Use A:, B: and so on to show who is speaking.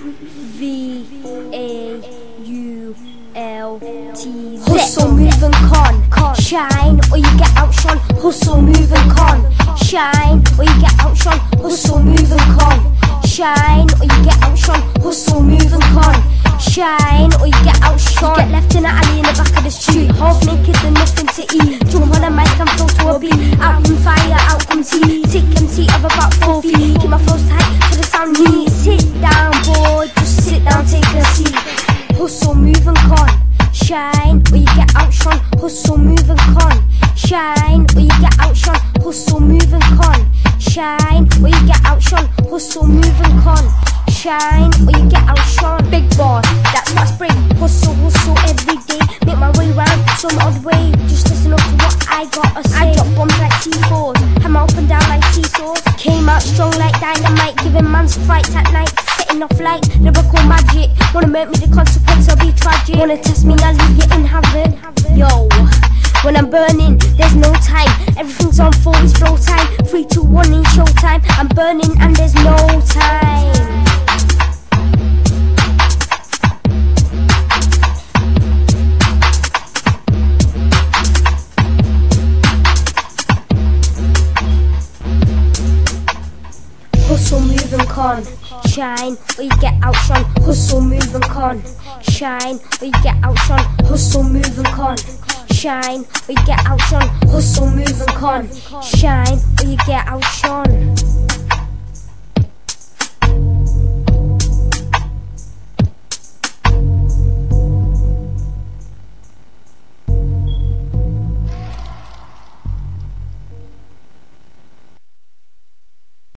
A: VAULTZ. Hustle, move and con, shine or you get outshone. Hustle, move and con, shine or you get outshone. Hustle, move and con, shine or you get outshone. Hustle, move and con, shine or you get outshone. Get left in an alley in the back of the street, half naked and nothing to eat. Jump on a mic and flow to a beat. Out in fire, out come tea. Sick MC of about 4 feet. Keep my flows tight so the sound neat. Sit down, boy, just sit down, take a seat. Hustle, move and con, shine or you get outshone. Hustle, move and con, shine or you get outshone. Hustle, move and con, shine or you get outshone. Hustle, move and con, shine or you get outshone. Big boss, that's my spring. Hustle, hustle every day. Make my way round some odd way. Just listen up to what I gotta say. I drop bombs like C4s, hammer up and down like seesaws. Came out strong like dynamite, giving man's fights at night. Setting off like lyrical magic. Wanna make me the consequence, I'll be tragic. Wanna test me, I'll leave you in heaven. Yo, when I'm burning, there's no time. Everything's on full, it's flow time. 3, 2, 1 in showtime. I'm burning and there's no time. Hustle, move and con, shine or you get outshone. Hustle, move and con, shine or you get outshone. Hustle, move and con, shine or you get outshone. Hustle, move and con, shine or you get outshone.